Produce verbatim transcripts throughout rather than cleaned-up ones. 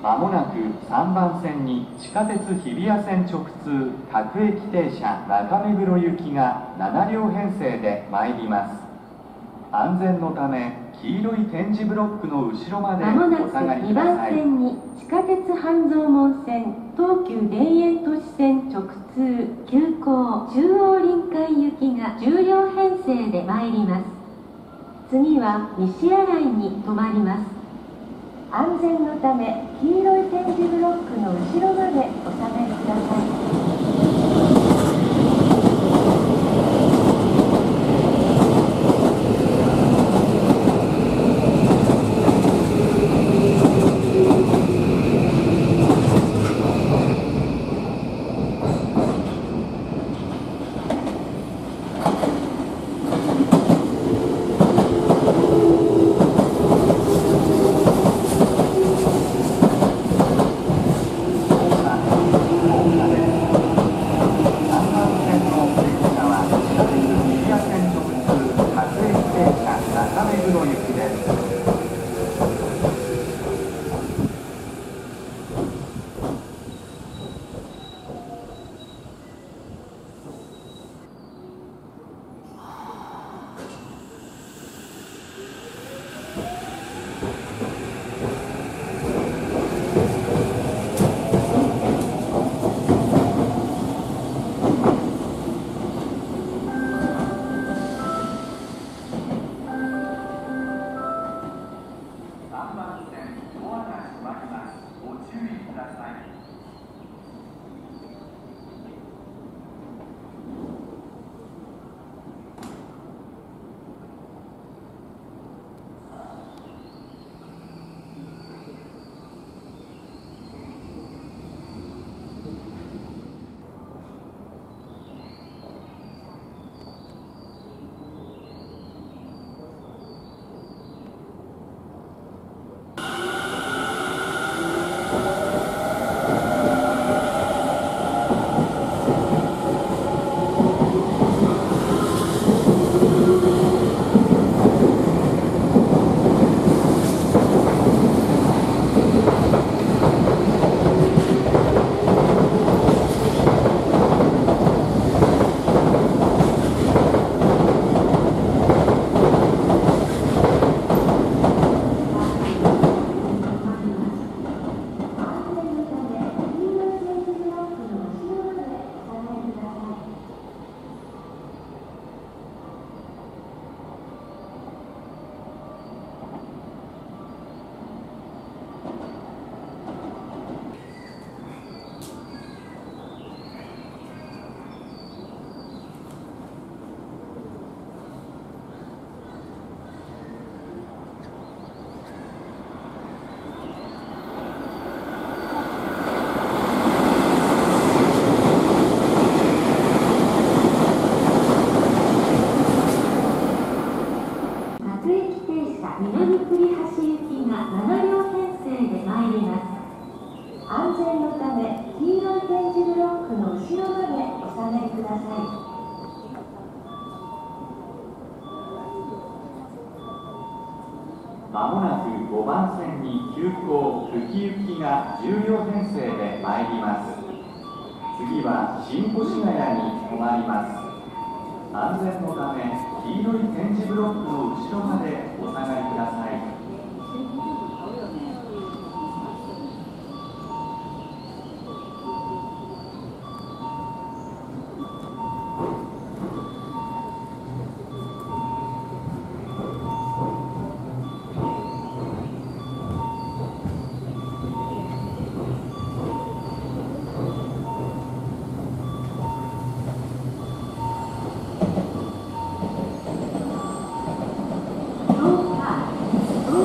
まもなくさんばん線に地下鉄日比谷線直通各駅停車中目黒行きがなな両編成で参ります。安全のため黄色い点字ブロックの後ろまでお下がりください。 にばん線に地下鉄半蔵門線、東急田園都市線直通急行中央臨海行きがじゅう両編成で参ります。次は西新井に停まります。安全のため黄色い点字ブロックの後ろまでお下がりください。 まもなくごばん線に急行浮き行きがじゅう両編成で参ります。次は新越谷に停まります。安全のため黄色い点字ブロックの後ろまでお下がりください。 東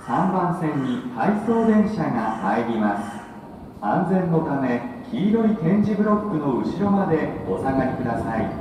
さんばん線に回送電車が参ります。安全のため黄色い点字ブロックの後ろまでお下がりください。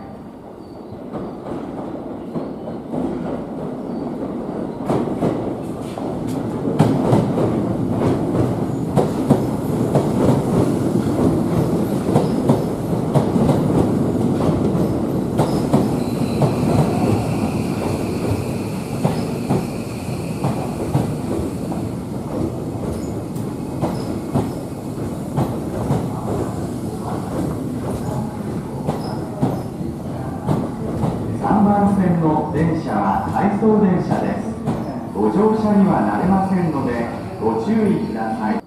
さんばん線の電車は回送電車です。ご乗車にはなれませんのでご注意ください。